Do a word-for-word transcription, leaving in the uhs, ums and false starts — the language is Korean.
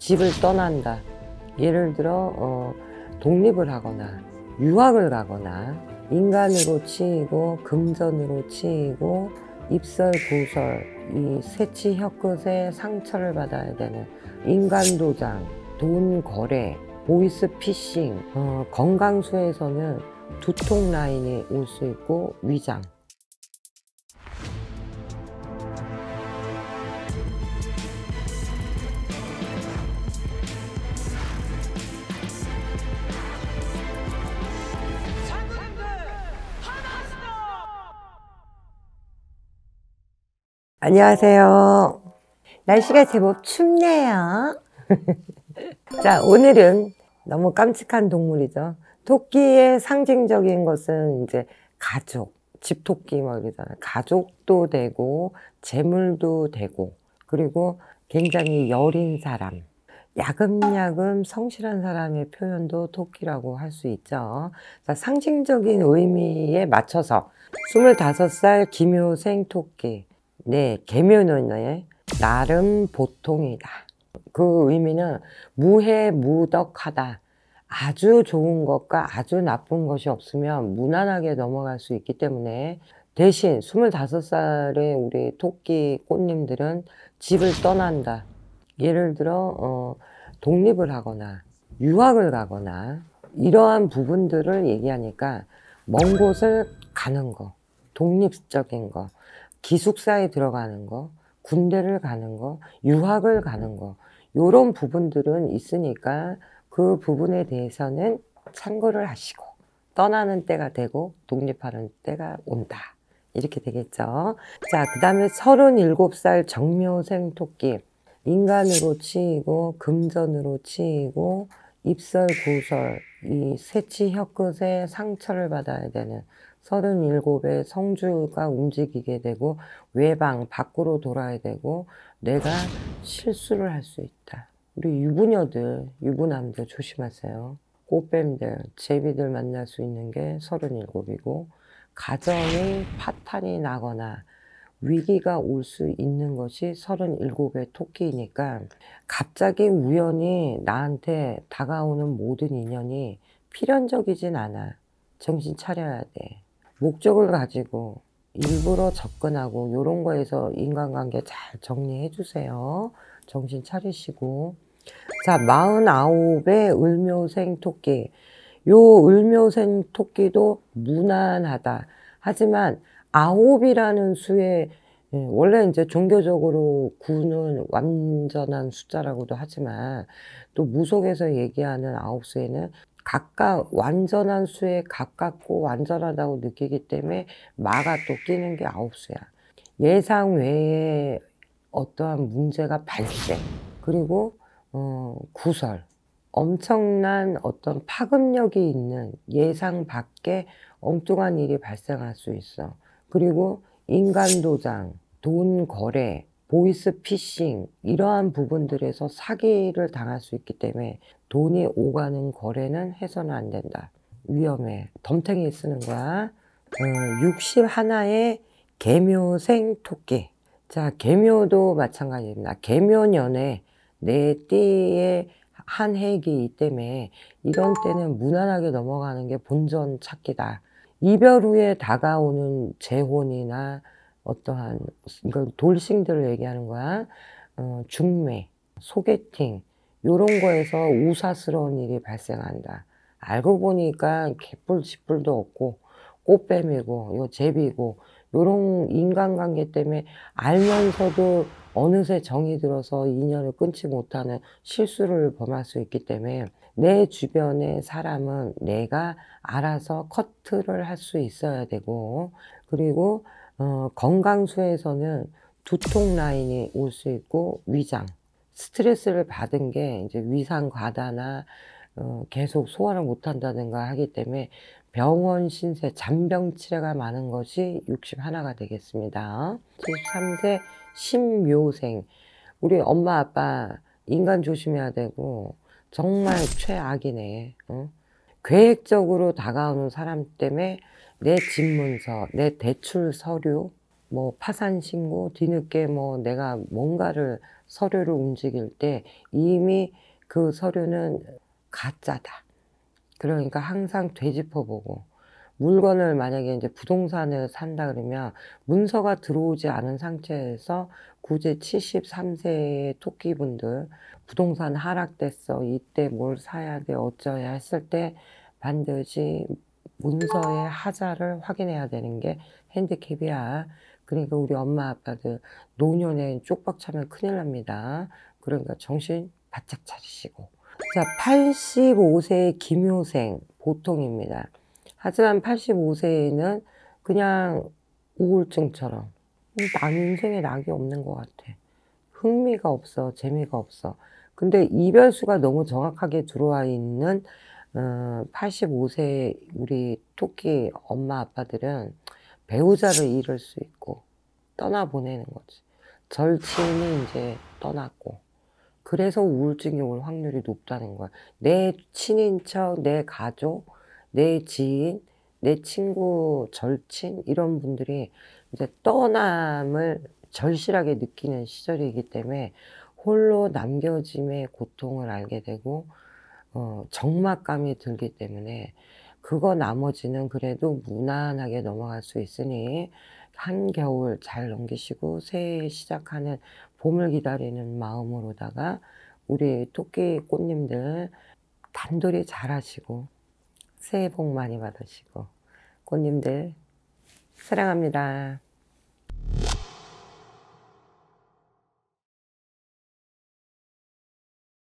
집을 떠난다. 예를 들어 어, 독립을 하거나 유학을 가거나 인간으로 치이고 금전으로 치이고 입설, 구설, 이 세치 혀끝에 상처를 받아야 되는 인간도장, 돈 거래, 보이스 피싱, 어, 건강수에서는 두통 라인이 올 수 있고 위장. 안녕하세요. 날씨가 제법 춥네요. 자, 오늘은 너무 깜찍한 동물이죠. 토끼의 상징적인 것은 이제 가족, 집토끼 뭐 이러잖아요. 가족도 되고 재물도 되고 그리고 굉장히 여린 사람, 야금야금 성실한 사람의 표현도 토끼라고 할 수 있죠. 자, 상징적인 의미에 맞춰서 스물다섯 살 김효생 토끼. 네, 계묘는 나름 보통이다. 그 의미는 무해무덕하다. 아주 좋은 것과 아주 나쁜 것이 없으면 무난하게 넘어갈 수 있기 때문에 대신 스물다섯 살의 우리 토끼 꽃님들은 집을 떠난다. 예를 들어 어, 독립을 하거나 유학을 가거나 이러한 부분들을 얘기하니까 먼 곳을 가는 거, 독립적인 거, 기숙사에 들어가는 거, 군대를 가는 거, 유학을 가는 거 이런 부분들은 있으니까 그 부분에 대해서는 참고를 하시고 떠나는 때가 되고 독립하는 때가 온다. 이렇게 되겠죠. 자, 그 다음에 서른일곱 살 정묘생 토끼. 인간으로 치이고 금전으로 치이고 입설, 구설, 이 세치 혀끝에 상처를 받아야 되는 서른일곱의 성주가 움직이게 되고 외방, 밖으로 돌아야 되고 내가 실수를 할 수 있다. 우리 유부녀들, 유부남들 조심하세요. 꽃뱀들, 제비들 만날 수 있는 게 서른일곱이고 가정이 파탄이 나거나 위기가 올 수 있는 것이 서른일곱의 토끼이니까 갑자기 우연히 나한테 다가오는 모든 인연이 필연적이진 않아. 정신 차려야 돼. 목적을 가지고 일부러 접근하고 이런 거에서 인간관계 잘 정리해 주세요. 정신 차리시고. 자, 마흔아홉의 을묘생 토끼. 요 을묘생 토끼도 무난하다. 하지만 아홉이라는 수에 원래 이제 종교적으로 구는 완전한 숫자라고도 하지만 또 무속에서 얘기하는 아홉 수에는 각각 완전한 수에 가깝고 완전하다고 느끼기 때문에 마가 또 끼는 게 아홉 수야. 예상 외에 어떠한 문제가 발생, 그리고 어, 구설, 엄청난 어떤 파급력이 있는 예상 밖에 엉뚱한 일이 발생할 수 있어. 그리고 인간도장, 돈 거래, 보이스 피싱 이러한 부분들에서 사기를 당할 수 있기 때문에 돈이 오가는 거래는 해서는 안 된다. 위험해. 덤탱이 쓰는 거야. 어, 육십일의 계묘생 토끼. 자, 계묘도 마찬가지입니다. 계묘년에 내 띠에 한 해이기 때문에 이런 때는 무난하게 넘어가는 게 본전 찾기다. 이별 후에 다가오는 재혼이나 어떠한 이건 돌싱들을 얘기하는 거야. 어, 중매, 소개팅 이런 거에서 우사스러운 일이 발생한다. 알고 보니까 개뿔 지뿔도 없고 꽃뱀이고 이거 제비고 이런 인간관계 때문에 알면서도 어느새 정이 들어서 인연을 끊지 못하는 실수를 범할 수 있기 때문에 내 주변의 사람은 내가 알아서 커트를 할 수 있어야 되고 그리고 어, 건강수에서는 두통 라인이 올 수 있고 위장, 스트레스를 받은 게 이제 위상 과다나 어, 계속 소화를 못한다든가 하기 때문에 병원 신세, 잔병 치레가 많은 것이 육십일가 되겠습니다. 칠십삼 세 신묘생. 우리 엄마 아빠 인간 조심해야 되고 정말 최악이네. 어? 계획적으로 다가오는 사람 때문에 내 집문서, 내 대출 서류, 뭐 파산 신고, 뒤늦게 뭐 내가 뭔가를 서류를 움직일 때 이미 그 서류는 가짜다. 그러니까 항상 되짚어보고, 물건을 만약에 이제 부동산을 산다 그러면 문서가 들어오지 않은 상태에서 굳이 칠십삼 세의 토끼분들 부동산 하락됐어, 이때 뭘 사야 돼, 어쩌야 했을 때 반드시 문서의 하자를 확인해야 되는 게 핸디캡이야. 그러니까 우리 엄마 아빠들 노년에 쪽박 차면 큰일 납니다. 그러니까 정신 바짝 차리시고. 자, 팔십오 세의 김효생 보통입니다. 하지만 팔십오 세에는 그냥 우울증처럼 남 인생에 낙이 없는 것 같아. 흥미가 없어, 재미가 없어. 근데 이별수가 너무 정확하게 들어와 있는 어, 팔십오 세 우리 토끼 엄마 아빠들은 배우자를 잃을 수 있고 떠나보내는 거지. 절친이 이제 떠났고, 그래서 우울증이 올 확률이 높다는 거야. 내 친인척, 내 가족, 내 지인, 내 친구, 절친 이런 분들이 이제 떠남을 절실하게 느끼는 시절이기 때문에 홀로 남겨짐의 고통을 알게 되고 어, 적막감이 들기 때문에, 그거 나머지는 그래도 무난하게 넘어갈 수 있으니 한겨울 잘 넘기시고 새해 시작하는 봄을 기다리는 마음으로다가 우리 토끼 꽃님들 단돌이 잘 하시고 새해 복 많이 받으시고, 꽃님들 사랑합니다.